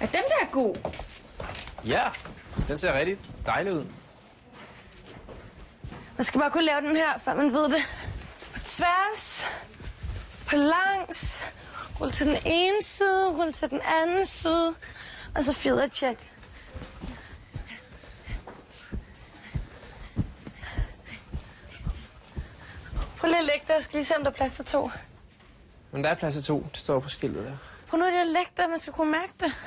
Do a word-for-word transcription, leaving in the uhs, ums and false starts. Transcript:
Er den der god? Ja, den ser rigtig dejlig ud. Man skal bare kunne lave den her, før man ved det. På tværs, på langs, rulle til den ene side, rulle til den anden side, og så fjedertjek. Prøv lige at lægge dig, jeg skal lige se, om der er plads til to. Men der er plads til to, det står på skiltet der. Prøv nu lige at lægge dig, man skal kunne mærke det.